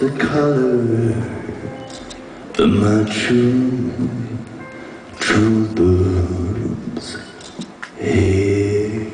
the color of my true bird's hair.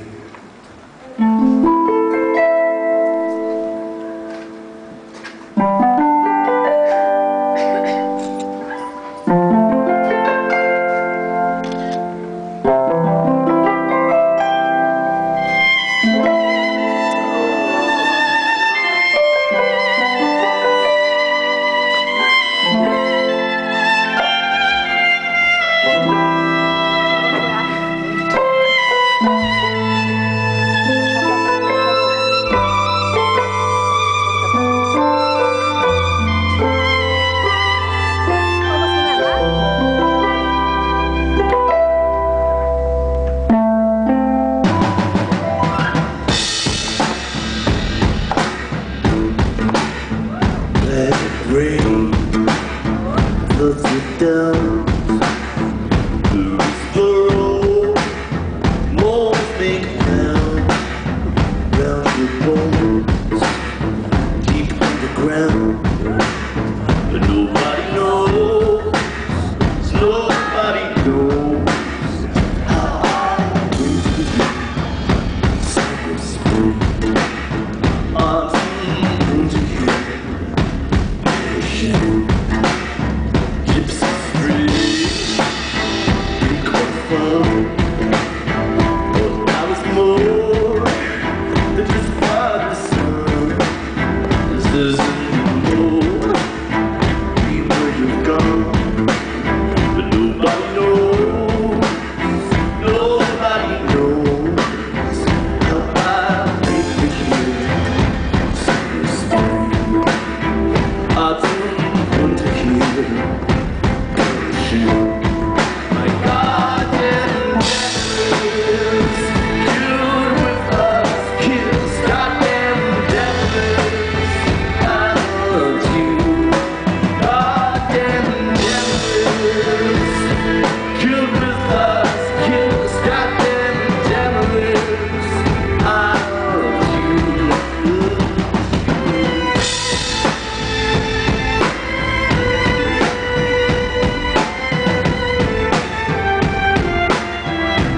Rain floods it down, blues burrow, moles make pound round your bones, deep underground, but nobody knows, nobody knows how I went to you, cypress spring, autumn to you. Gypsy street, you come from. But I was more than just by the sun. This isn't more. We know you're gone, but nobody knows. Nobody knows how I think we can. Summer, spring, autumn. My goddamn Damaris, good with us, kiss, goddamn Damaris, I love you. Goddamn Damaris, good with us, kiss, goddamn Damaris, I love you.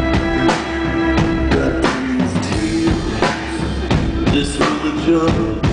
This religion